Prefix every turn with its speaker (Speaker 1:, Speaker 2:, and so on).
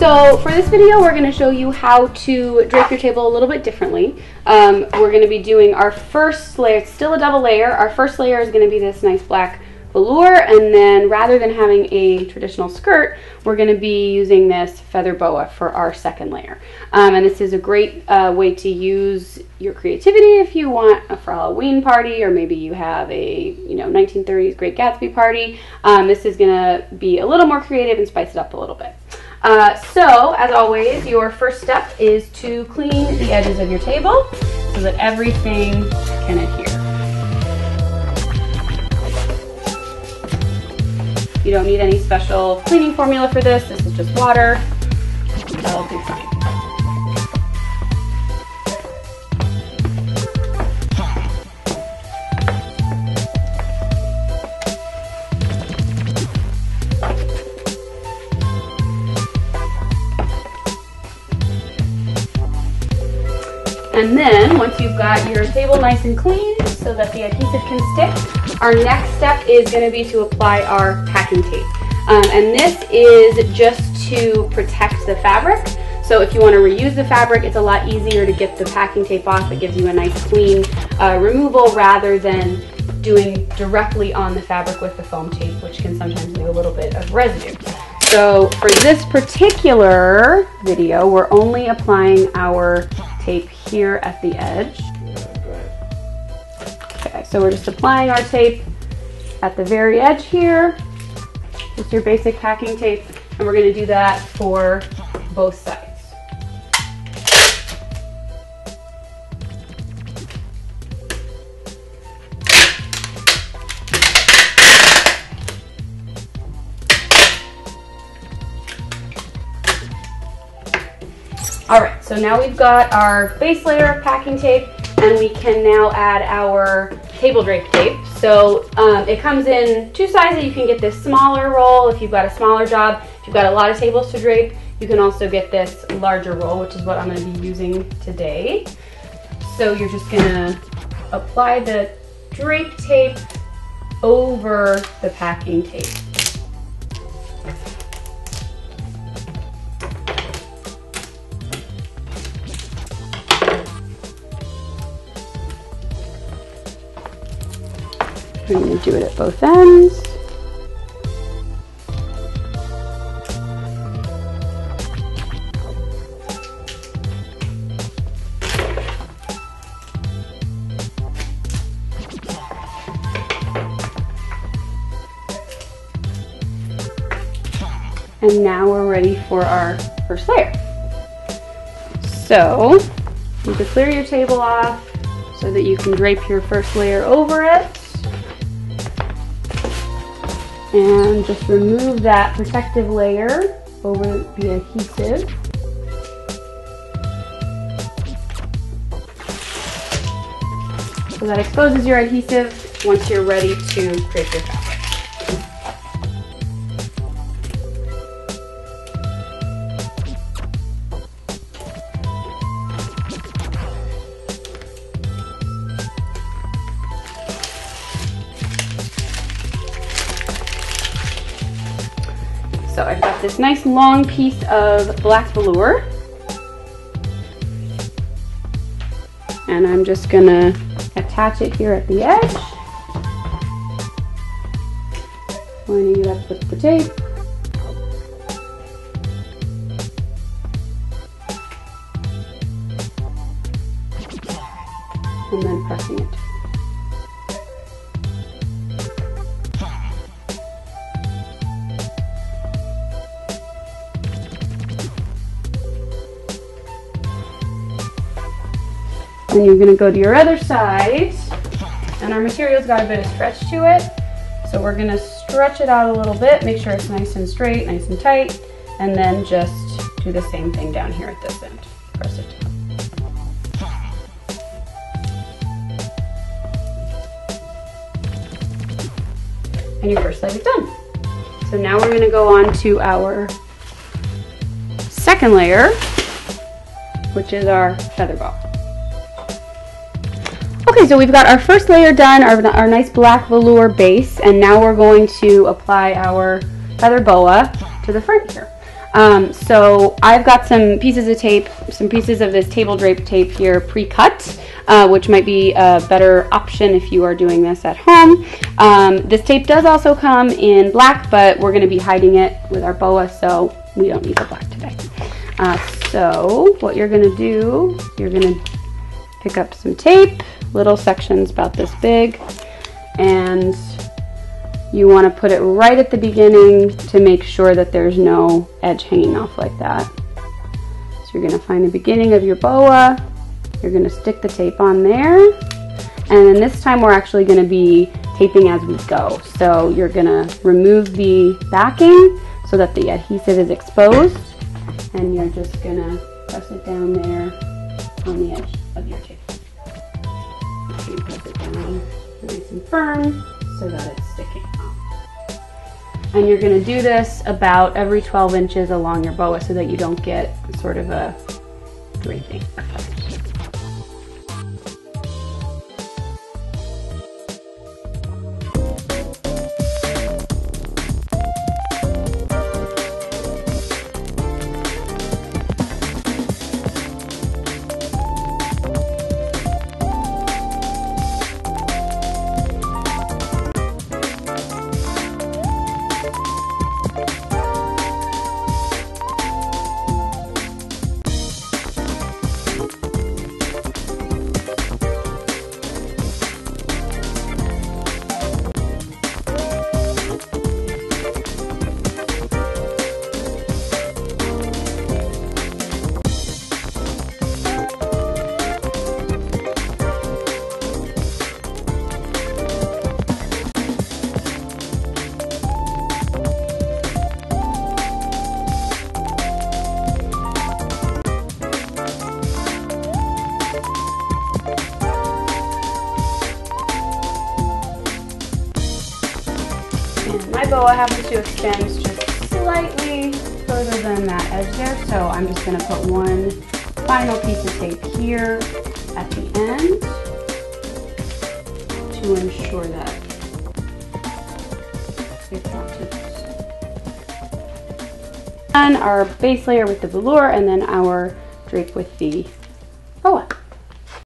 Speaker 1: So for this video, we're going to show you how to drape your table a little bit differently. We're going to be doing our first layer. It's still a double layer. Our first layer is going to be this nice black velour, and then rather than having a traditional skirt, we're going to be using this feather boa for our second layer. And this is a great way to use your creativity if you want for a Halloween party, or maybe you have a 1930s Great Gatsby party. This is going to be a little more creative and spice it up a little bit. So, as always, your first step is to clean the edges of your table so that everything can adhere. You don't need any special cleaning formula for this. This is just water. That'll do fine. And then, once you've got your table nice and clean so that the adhesive can stick, our next step is going to be to apply our packing tape. And this is just to protect the fabric. So if you want to reuse the fabric, it's a lot easier to get the packing tape off. It gives you a nice clean removal rather than doing directly on the fabric with the foam tape, which can sometimes leave a little bit of residue. So for this particular video, we're only applying our tape here at the edge. Okay, so we're just applying our tape at the very edge here. Just your basic packing tape, and we're going to do that for both sides. Alright, so now we've got our base layer of packing tape, and we can now add our table drape tape. So it comes in two sizes. You can get this smaller roll if you've got a smaller job. If you've got a lot of tables to drape, you can also get this larger roll, which is what I'm going to be using today. So you're just going to apply the drape tape over the packing tape. I'm going to do it at both ends. And now we're ready for our first layer. So you can clear your table off so that you can drape your first layer over it. And just remove that protective layer over the adhesive. So that exposes your adhesive once you're ready to create your fabric. So I've got this nice long piece of black velour, and I'm just gonna attach it here at the edge, lining it up with the tape, and then pressing it. Then you're going to go to your other side, and our material's got a bit of stretch to it, so we're going to stretch it out a little bit, make sure it's nice and straight, nice and tight, and then just do the same thing down here at this end. Press it. And your first leg is done. So now we're going to go on to our second layer, which is our feather boa. Okay, so we've got our first layer done, our nice black velour base, and now we're going to apply our feather boa to the front here. So I've got some pieces of tape, some pieces of this table drape tape here pre-cut, which might be a better option if you are doing this at home. This tape does also come in black, but we're going to be hiding it with our boa, so we don't need the black today. So what you're going to do, you're going to pick up some tape, little sections about this big, and you want to put it right at the beginning to make sure that there's no edge hanging off like that. So you're going to find the beginning of your boa, you're going to stick the tape on there, and then this time we're actually going to be taping as we go. So you're going to remove the backing so that the adhesive is exposed, and you're just going to press it down there on the edge of your tape. You press it down nice and firm so that it's sticking off. And you're going to do this about every 12 inches along your boa so that you don't get sort of a draping effect. My boa happens to extend just slightly further than that edge there, so I'm just going to put one final piece of tape here at the end to ensure that it's not too loose. And our base layer with the velour, and then our drape with the